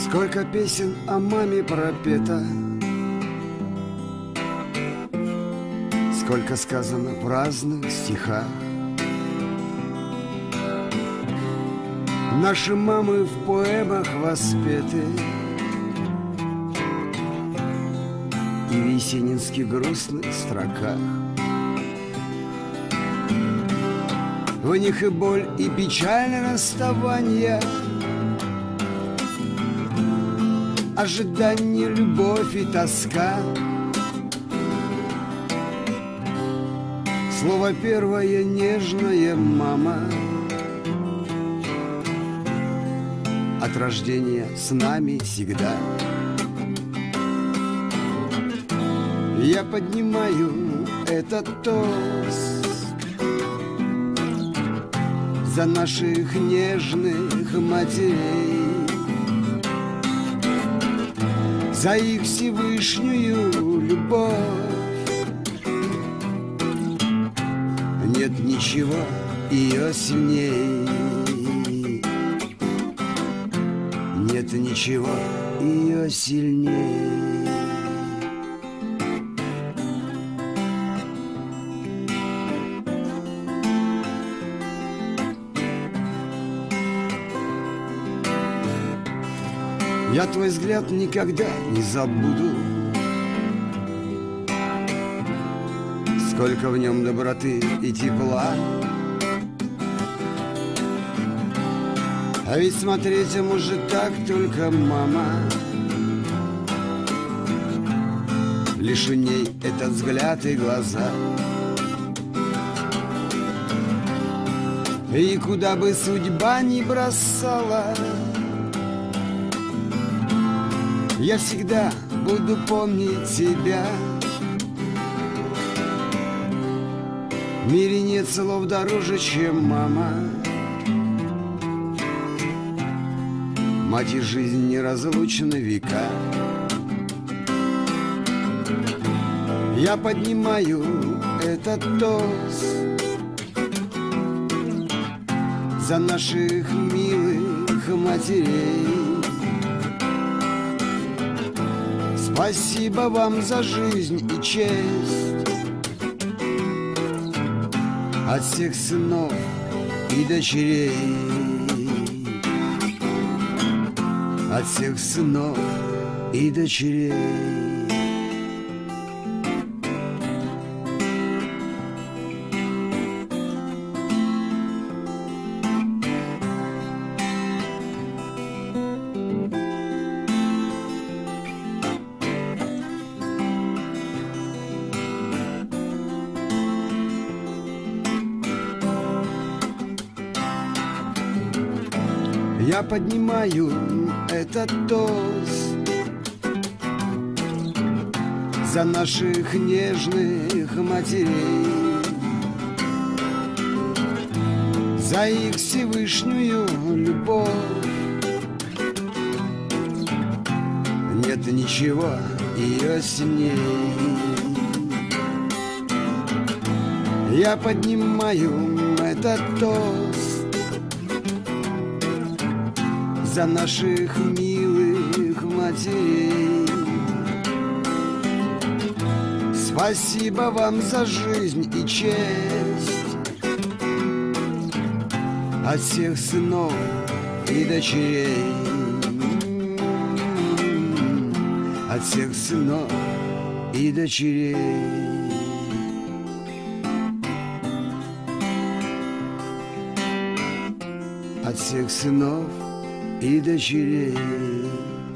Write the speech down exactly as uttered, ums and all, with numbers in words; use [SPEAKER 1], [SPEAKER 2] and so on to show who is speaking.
[SPEAKER 1] Сколько песен о маме пропето, сколько сказано в разных стихах. Наши мамы в поэмах воспеты, и в есенинских грустных строках. В них и боль, и печаль расставания, ожидание, любовь и тоска. Слово первое нежное «мама» от рождения с нами всегда. Я поднимаю этот тост за наших нежных матерей, за их Всевышнюю любовь. Нет ничего ее сильней, нет ничего ее сильней. Я твой взгляд никогда не забуду, сколько в нем доброты и тепла. А ведь смотреть может так только мама, лишь у ней этот взгляд и глаза. И куда бы судьба ни бросала, я всегда буду помнить тебя. В мире нет слов дороже, чем мама. Мать и жизнь неразлучны века. Я поднимаю этот тост за наших милых матерей. Спасибо вам за жизнь и честь от всех сынов и дочерей, от всех сынов и дочерей. Я поднимаю этот тост за наших нежных матерей, за их Всевышнюю любовь. Нет ничего ее сильней. Я поднимаю этот тост за наших милых матерей. Спасибо вам за жизнь и честь от всех сынов и дочерей, от всех сынов и дочерей. От всех сынов и дочерей.